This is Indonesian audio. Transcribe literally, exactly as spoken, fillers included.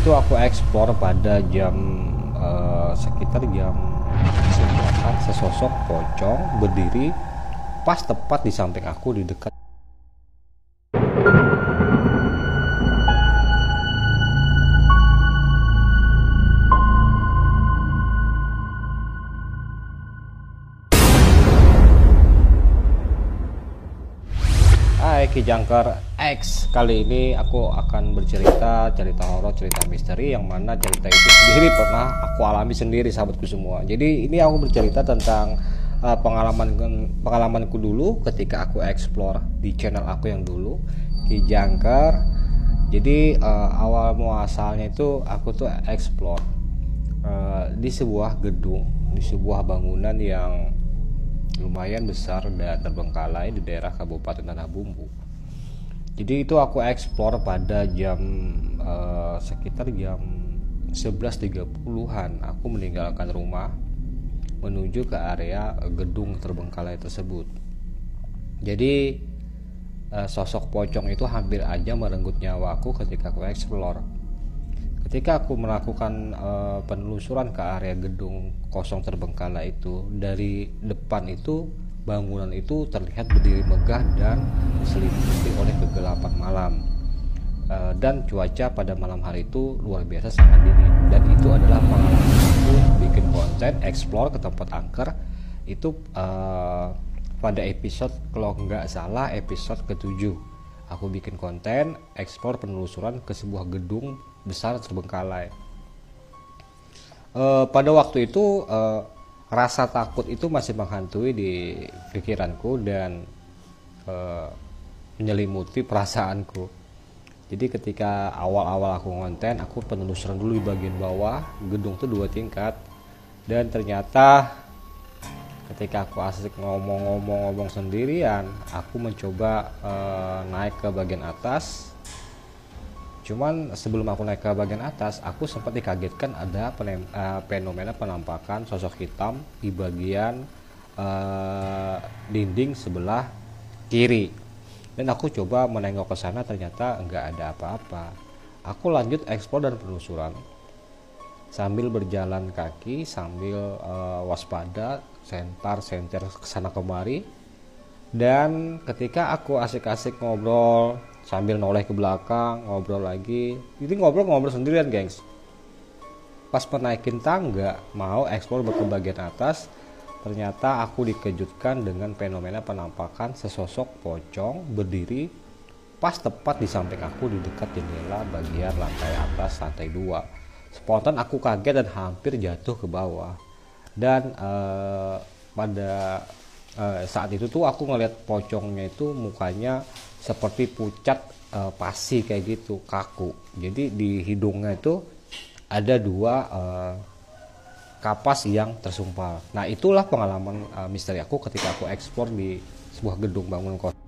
itu aku explore pada jam eh, sekitar jam sembilan. Sesosok pocong berdiri pas tepat di samping aku di dekat. Hai Ki Jangkar X, kali ini aku akan bercerita cerita horor, cerita misteri yang mana cerita itu sendiri pernah aku alami sendiri sahabatku semua. Jadi ini aku bercerita tentang uh, pengalaman pengalamanku dulu ketika aku explore di channel aku yang dulu Ki Jangkar. Jadi uh, awal muasalnya itu aku tuh explore uh, di sebuah gedung, di sebuah bangunan yang lumayan besar dan terbengkalai di daerah Kabupaten Tanah Bumbu. Jadi itu aku explore pada jam uh, sekitar jam sebelas tiga puluhan. Aku meninggalkan rumah menuju ke area gedung terbengkalai tersebut. Jadi uh, sosok pocong itu hampir aja merenggut nyawaku ketika aku explore. Ketika aku melakukan uh, penelusuran ke area gedung kosong terbengkalai itu, dari depan itu bangunan itu terlihat berdiri megah dan diselimuti oleh kegelapan malam. Uh, dan cuaca pada malam hari itu luar biasa sangat dingin. Dan itu adalah pengalaman aku bikin konten explore ke tempat angker itu uh, pada episode kalau nggak salah episode ketujuh. Aku bikin konten explore penelusuran ke sebuah gedung besar terbengkalai. Uh, pada waktu itu uh, rasa takut itu masih menghantui di pikiranku dan uh, menyelimuti perasaanku. Jadi ketika awal-awal aku konten, aku penelusuran dulu di bagian bawah. Gedung itu dua tingkat, dan ternyata ketika aku asik ngomong-ngomong-ngomong sendirian, aku mencoba uh, naik ke bagian atas. Cuman sebelum aku naik ke bagian atas, aku sempat dikagetkan ada penem, uh, fenomena penampakan sosok hitam di bagian uh, dinding sebelah kiri. Dan aku coba menengok ke sana, ternyata nggak ada apa-apa. Aku lanjut eksplor dan penelusuran sambil berjalan kaki, sambil uh, waspada, sentar senter kesana kemari. Dan ketika aku asik-asik ngobrol sambil noleh ke belakang, ngobrol lagi. Ini ngobrol-ngobrol sendirian, gengs. Pas penaikin tangga, mau eksplor ke bagian atas, ternyata aku dikejutkan dengan fenomena penampakan sesosok pocong berdiri pas tepat di samping aku di dekat jendela bagian lantai atas, lantai dua. Spontan aku kaget dan hampir jatuh ke bawah. Dan eh, pada eh, saat itu tuh aku ngeliat pocongnya itu mukanya seperti pucat uh, pasi kayak gitu, kaku. Jadi di hidungnya itu ada dua uh, kapas yang tersumpal. Nah itulah pengalaman uh, misteri aku ketika aku eksplor di sebuah gedung bangunan kos.